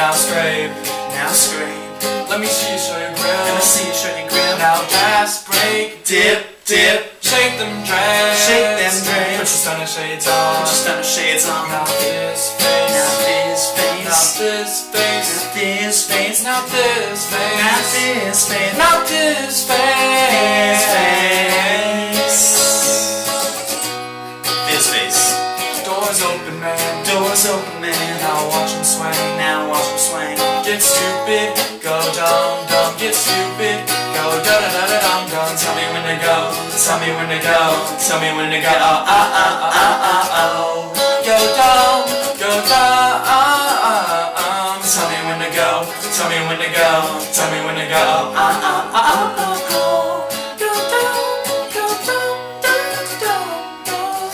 Now scrape, now scrape. let me see you show your grill. Let me see you show your grill. Now gas, brake, Dip, dip, shake them dreads. shake them dreads. Put your stunner shades on. Put your stunner shades on. Now this face. Now this face. Now this face. Now this face. Now this face. Now this face. Now this This face. This face. Doors open, man. Doors open, man. Now watch him swing. Now watch him swing. Get stupid, go dumb dumb. Get stupid, go da da da da dum dum. Tell me when to go. Tell me when to go. Tell me when to go. Oh oh oh oh oh oh. Go dumb, go dumb. Tell me when to go. Tell me when to go. Tell me when to go. Oh oh oh oh oh. Go dumb, go dumb, dumb dumb dumb.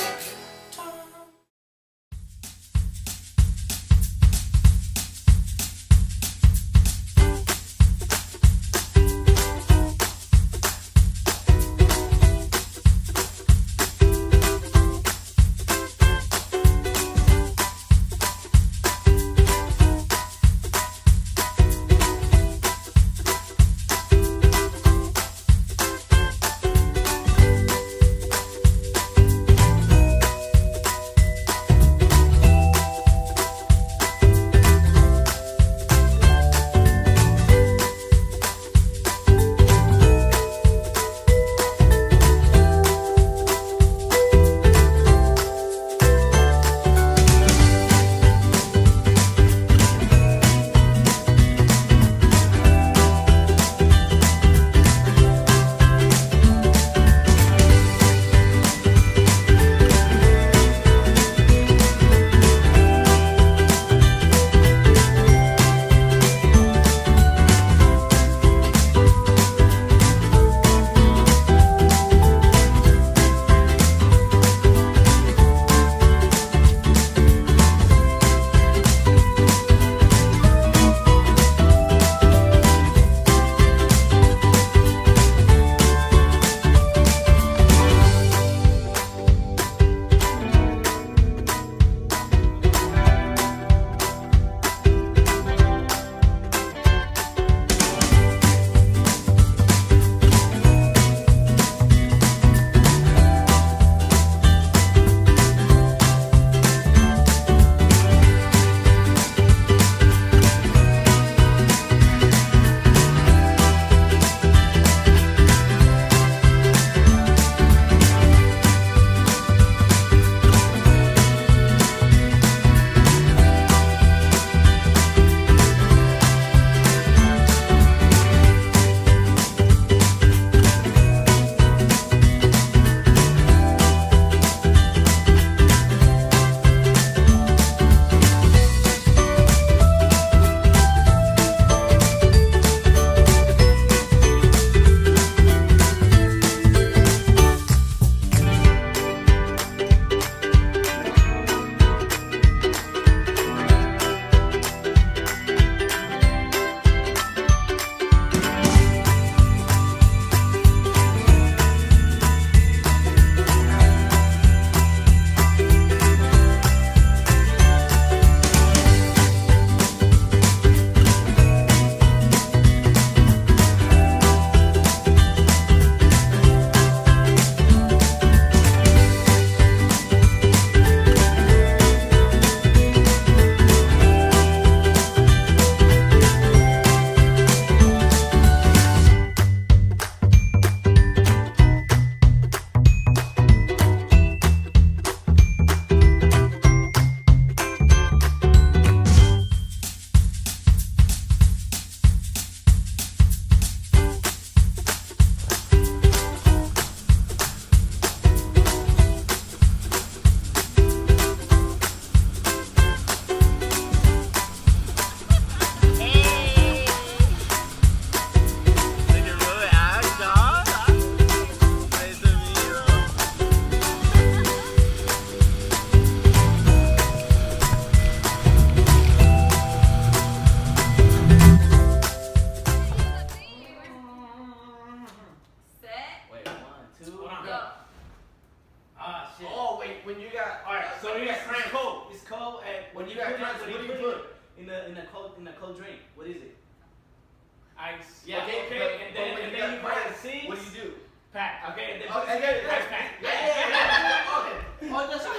ice. Yeah. Okay. And then you buy a 6. What do you do? Pack. Okay. And then Oh, and then- ice pack. Okay. Oh, just.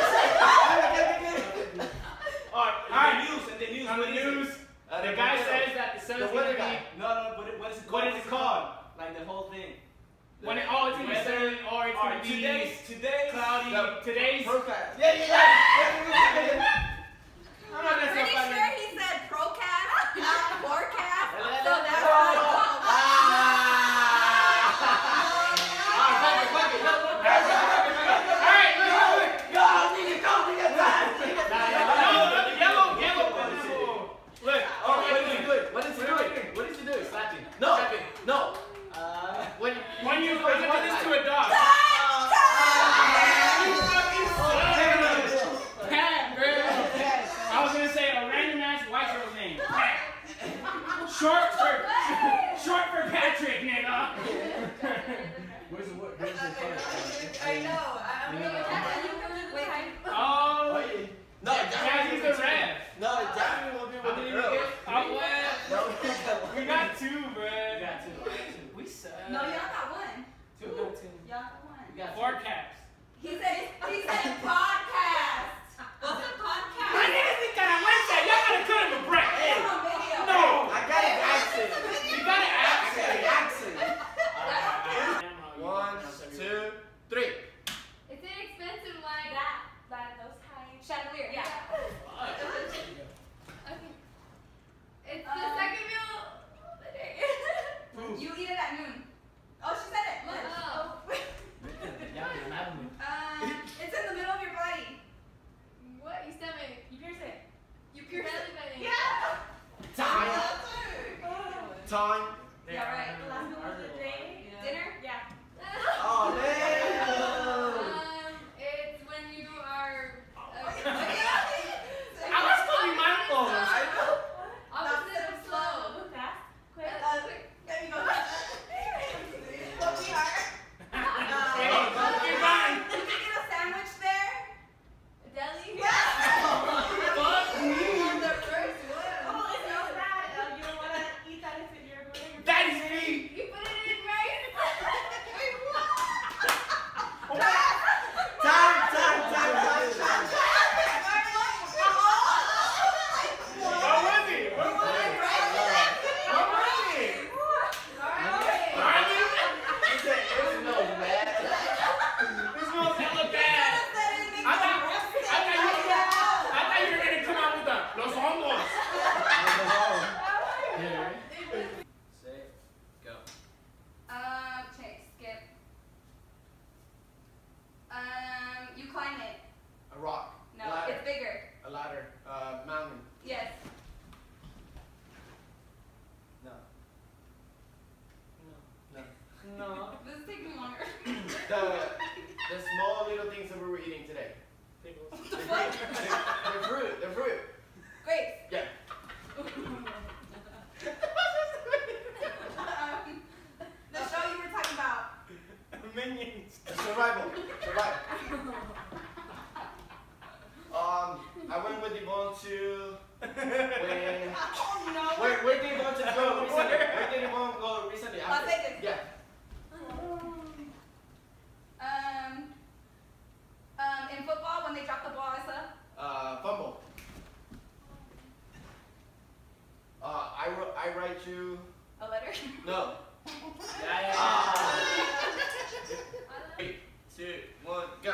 Alright. On the news. The guy says that the sun's The gonna weather be. guy. No, but what is it called? What is it called? Like the whole thing. It's gonna be sunny or it's gonna be Today, cloudy. Today's. Procast. Yeah. I'm not gonna Pretty say sure he said procast, not forecast. So that's what it's called. No. When you present this to a dog. Pat, bro. I was gonna say a random ass white girl's name. Pat. Short for Patrick, nigga. Where's the word? Where's the color? I know. I'm gonna wait. Oh. No, Jazzy's the ref. No, Jasmine will be with the girl. We got 2, bro. We suck. No, y'all got 1. 2. Y'all got 1. Forecast. He said podcast. What's a podcast? My niggas think that I went there. Y'all gotta cut him a break. Hey. On video. No. I got an accent. You got an accent. Accent. 1, 2, 3. Is it expensive like those high Chandelier. Yeah. Okay. It's the second meal of the day. You eat it at noon. Oh, she said it. Lunch. Oh. It's in the middle of your body. What? Your stomach. You pierce it. You Your pierce belly it. button. Yeah. Time. Yeah, right. The last meal of the day. Dinner? Yeah. Oh, man. It's when you are. I was supposed to be mindful. I know. Opposite of slow. Fast. Quick. Quick. There you go. What we are. You're fine. You can get a sandwich there. Deli. Fuck me. On the first one. Oh, it's not bad. You don't want to eat that if you're going. That is me. You put it in rice. Skip. You climb it. A rock. No, Ladder. it's bigger. A ladder. Mountain. Yes. No. This is taking longer. The small little things that we were eating today. The fruit. Grapes. Yeah. The show you were talking about. Minions. Survival. I went with Yvonne to when. Oh no. Where did Yvonne go recently? Where did Yvonne go recently? Las Vegas. Yeah. In football, when they drop the ball, it's a Fumble. I write you. a letter. No. Yeah. 3, 2, 1, go.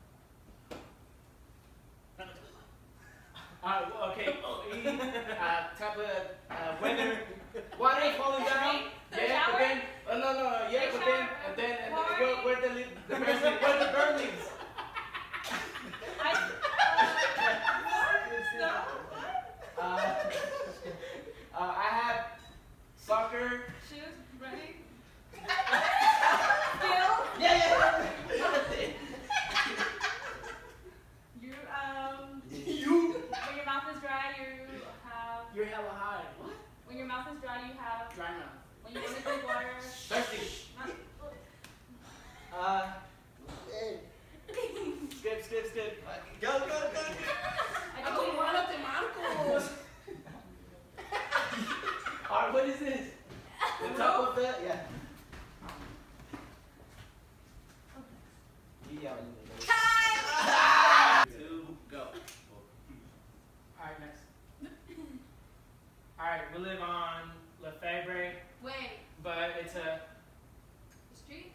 Okay. Type of weather. Water falling down. The Yeah, shower? but then. No. Yeah, but then and then where the bird leaves. I have soccer. Shoes. Running. Yeah. When your mouth is dry, you have. You're hella high. What? When your mouth is dry, you have. Dry mouth. When you want to drink water. Thirsty. Skip. Go. I don't want to. Alright, what is this? The top of the, yeah. Time! Two, go. Alright, next. Alright, we live on Lefebvre, Wait. but it's a Street?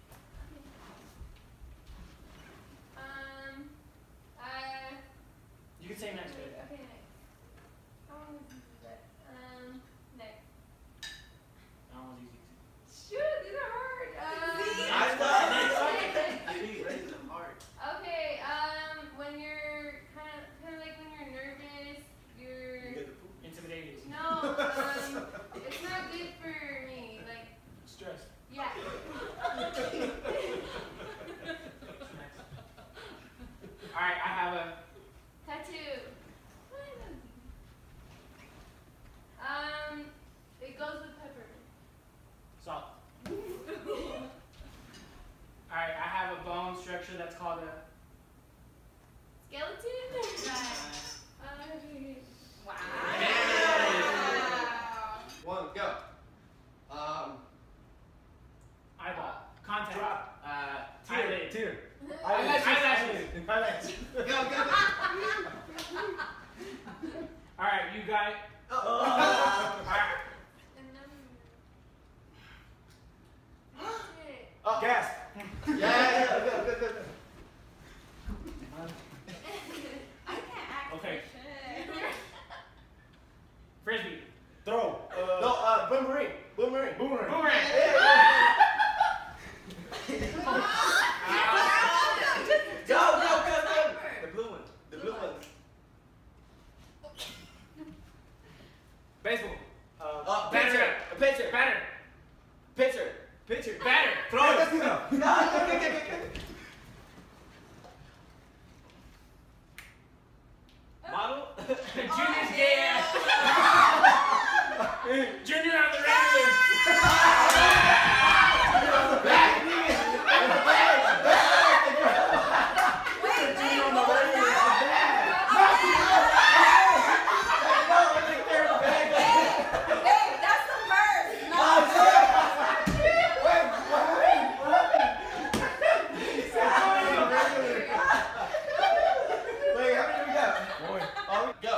you can say next to it. Okay, next. How long is this? Next. That one's easy. Shoot, these are hard. I thought raise them hard. Okay, when you're kind of like when you're nervous, you're Intimidated. no, it's not good for me. Like, Stress. yeah. Alright, I have a Tattoo. It goes with peppermint. salt. Alright, I have a bone structure that's called a Skeleton? Wow. One, go. eyeball. Contact. Drop. Eyelid. Tear. Eyelashes. Go, go, go. Alright, you got it. Alright. Gas. Yeah, go, go, go, go. I can't act Okay. for shit. Frisbee. Throw. No, boomerang. Boomerang. Boomerang. Boomerang. Go, go, go, go. The blue one. The blue ones. Baseball. Pitcher. A pitcher. Batter. Pitcher. Pitcher. Batter. Throw it. No, go, go, go, go. Model. Junior's gay ass. Junior on the radio. Babe, that's the first. No. Wait, how many we got? Go.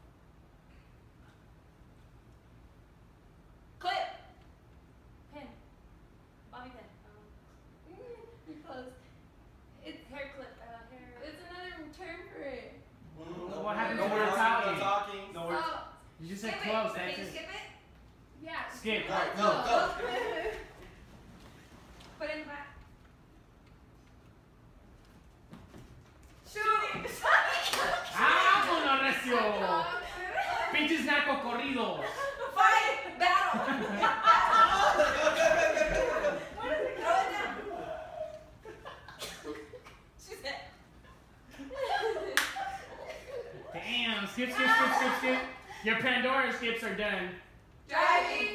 Clip. Pen. Bobby pin. You're close. It's hair clip. Hair. It's another term for it. What happened No to words. the No talking? talking. No words. Oh, You just said Skip close, it. that's Can you it. skip it? yeah. Skip. Alright, go, go. Put it in the back. ¡Ah, mono recio! Pinches narco corridos. Fight! Battle! Go, go, go, go, go, go. What is it? Throw it down. She said. Damn, skip. Your Pandora skips are done. Driving.